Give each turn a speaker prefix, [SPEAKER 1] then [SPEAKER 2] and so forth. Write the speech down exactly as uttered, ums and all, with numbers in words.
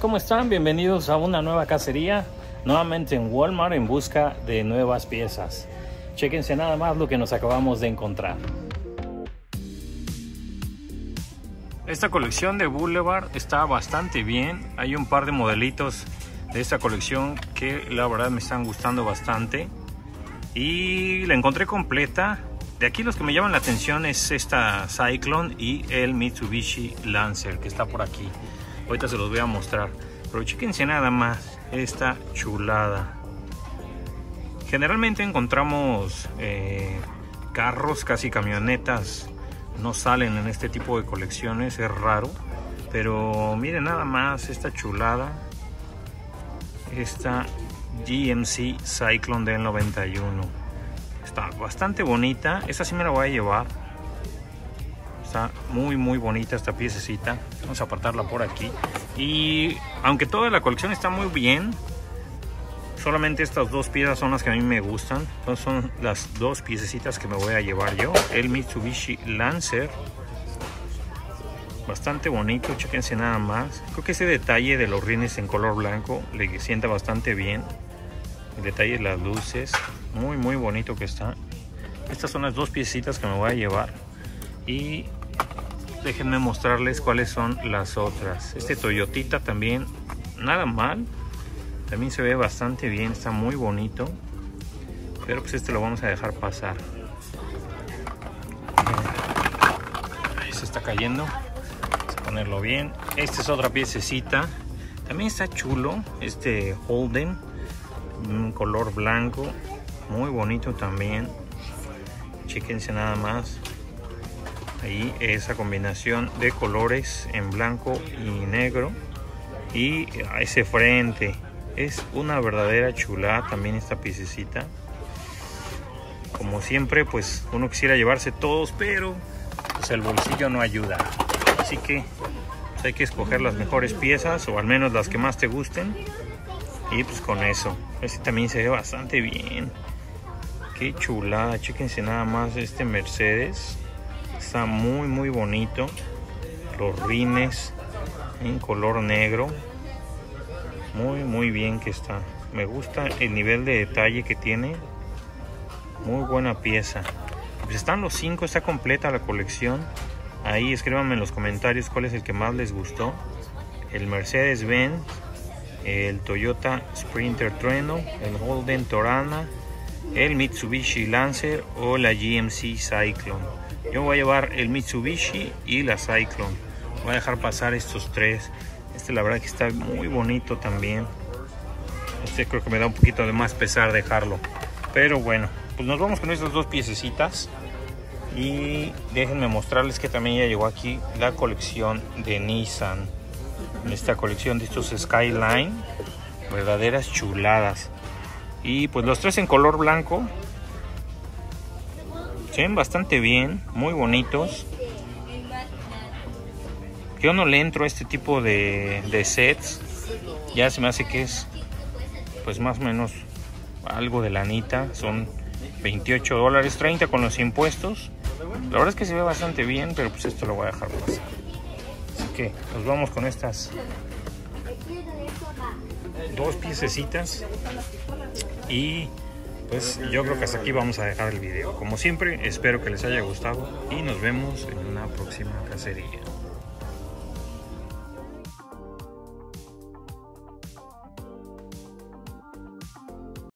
[SPEAKER 1] ¿cómo están? Bienvenidos a una nueva cacería, nuevamente en Walmart en busca de nuevas piezas. Chéquense nada más lo que nos acabamos de encontrar. Esta colección de Boulevard está bastante bien. Hay un par de modelitos de esta colección que la verdad me están gustando bastante. Y la encontré completa. De aquí los que me llaman la atención es esta Cyclone y el Mitsubishi Lancer que está por aquí. Ahorita se los voy a mostrar. Pero chéquense nada más esta chulada. Generalmente encontramos eh, carros, casi camionetas. No salen en este tipo de colecciones, es raro. Pero miren nada más esta chulada. Esta G M C Cyclone del noventa y uno. Está bastante bonita. Esta sí me la voy a llevar. Está muy muy bonita esta piececita. Vamos a apartarla por aquí. Y aunque toda la colección está muy bien, solamente estas dos piezas son las que a mí me gustan. Entonces son las dos piececitas que me voy a llevar yo. El Mitsubishi Lancer. Bastante bonito, chéquense nada más. Creo que ese detalle de los rines en color blanco le sienta bastante bien. El detalle de las luces, muy muy bonito que está. Estas son las dos piecitas que me voy a llevar. Y déjenme mostrarles cuáles son las otras. Este Toyotita también, nada mal. También se ve bastante bien, está muy bonito. Pero pues este lo vamos a dejar pasar. Ahí se está cayendo. Vamos a ponerlo bien. Esta es otra piececita. También está chulo. Este Holden. Un color blanco. Muy bonito también. Chéquense nada más. Ahí esa combinación de colores en blanco y negro. Y ese frente. Es una verdadera chulada también esta piececita. Como siempre, pues uno quisiera llevarse todos, pero pues el bolsillo no ayuda. Así que pues, hay que escoger las mejores piezas, o al menos las que más te gusten. Y pues con eso. Este también se ve bastante bien. Qué chulada. Chéquense nada más este Mercedes. Está muy muy bonito. Los rines en color negro. Muy muy bien que está. Me gusta el nivel de detalle que tiene. Muy buena pieza. Pues están los cinco, está completa la colección. Ahí escríbanme en los comentarios cuál es el que más les gustó. El Mercedes-Benz, el Toyota Sprinter Trueno, el Holden Torana, el Mitsubishi Lancer o la G M C Cyclone. Yo voy a llevar el Mitsubishi y la Cyclone. Voy a dejar pasar estos tres. Este la verdad que está muy bonito también. Este creo que me da un poquito de más pesar dejarlo. Pero bueno, pues nos vamos con estas dos piececitas. Y déjenme mostrarles que también ya llegó aquí la colección de Nissan. Esta colección de estos Skyline. Verdaderas chuladas. Y pues los tres en color blanco. Se ven bastante bien, muy bonitos. Yo no le entro a este tipo de, de sets. Ya se me hace que es pues más o menos algo de lanita. Son veintiocho dólares, treinta con los impuestos. La verdad es que se ve bastante bien, pero pues esto lo voy a dejar pasar. Así que nos vamos con estas dos piececitas. Y pues yo creo que hasta aquí vamos a dejar el video. Como siempre, espero que les haya gustado y nos vemos en una próxima cacería.